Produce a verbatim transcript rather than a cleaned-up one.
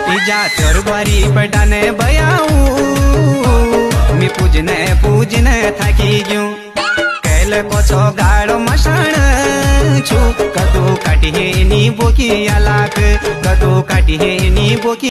इजा चोरबारी पटाने बयाऊ मी पूजने पूजने थकी गयूं कैल को छो गाड़ो मशाण छु कदू काटी नी बोकी अलाक कदू काटी नी बोकी।